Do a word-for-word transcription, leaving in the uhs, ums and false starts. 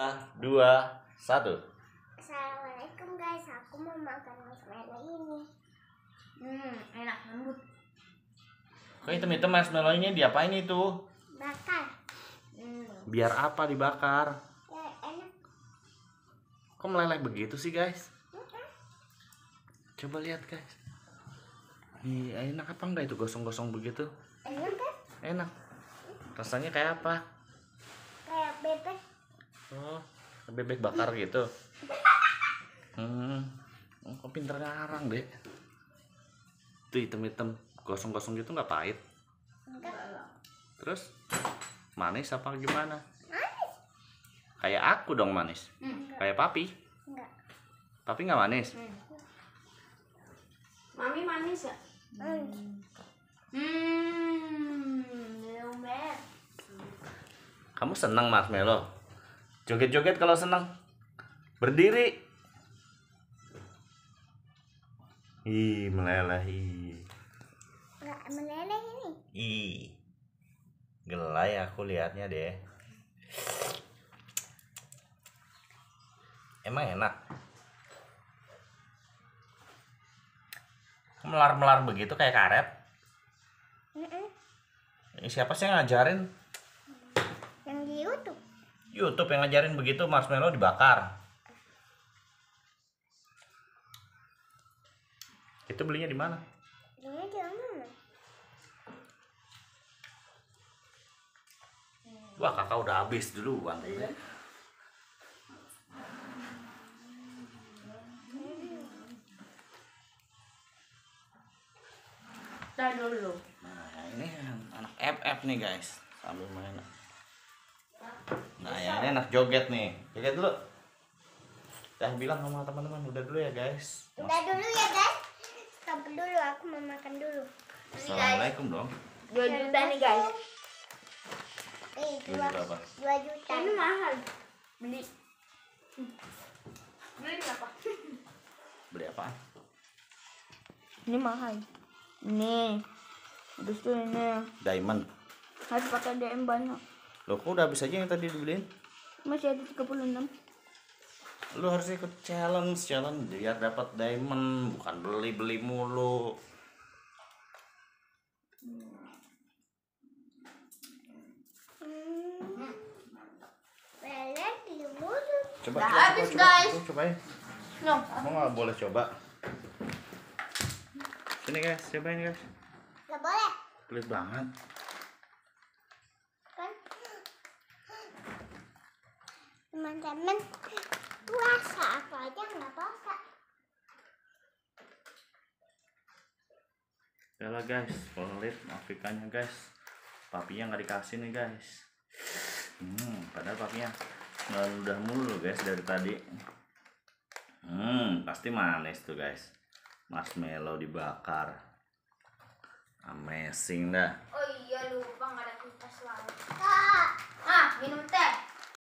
Dua, satu. Assalamualaikum guys, aku mau makan marshmallow ini. Hmm, enak lembut. Kok hitam-hitam marshmallow ini diapain itu? Bakar. Hmm. Biar apa dibakar? Ya, enak. Kok meleleh begitu sih guys? Coba lihat guys. Ih, enak apa enggak itu gosong-gosong begitu? Enak kan? Enak. Rasanya kayak apa? Kayak bebek. Oh, bebek bakar gitu. Hmm, oh, kok pinter ngarang deh. Tuh hitam-hitam gosong-gosong gitu nggak pahit? Enggak. Terus manis apa gimana? Manis. Kayak aku dong manis. Hmm. Kayak papi. Enggak. Papi nggak manis. Hmm. Mami manis ya? Hmm. Hmm, lumer. Kamu senang marshmallow? Joget-joget kalau senang. Berdiri. Ih, meleleh. Ih. Enggak meleleh ini. Ih. Gelai aku lihatnya deh. Emang enak? Melar-melar begitu kayak karet. Mm-mm. Ini siapa sih yang ngajarin? Yang di YouTube. YouTube yang ngajarin begitu marshmallow dibakar. Itu belinya di mana? Belinya di mana? Wah, kakak udah habis duluan. Tar dulu. Nah, ini anak F F nih guys, sambil main. Nah, yang ini anak joget nih. Joget dulu. Dah bilang sama teman-teman udah dulu ya guys. Udah dulu ya guys. Stop dulu, aku mau makan dulu. Assalamualaikum dong. Dua juta nih guys. Eh, Beli dua, berapa? dua juta. Ini mahal. Beli. Beli berapa? Beli apa? Ini mahal. Ini. Terus tuh ini Diamond. harus pakai D M banyak. Loh, kok udah habis aja yang tadi dibeliin? Masih ada tiga puluh enam. Lu harus ikut challenge, challenge biar dapat diamond, bukan beli-beli mulu. Hmm. Meleleh di mulut. Coba, Udah coba, habis, coba, guys. coba, cobain. No. Kamu nggak boleh coba. Sini guys, cobain guys. Gak boleh. Pelit banget. Kan teman-teman puasa, aku aja nggak puasa. Yalah guys, pelit Afrikanya guys. Papinya nggak dikasih nih guys. Hmm, padahal papinya nggak udah mulu guys dari tadi. Hmm, pasti manis tuh guys. Marshmallow dibakar. Amazing dah. Oh iya lupa nggak ada kulkas lain. Kak, Ah minum teh.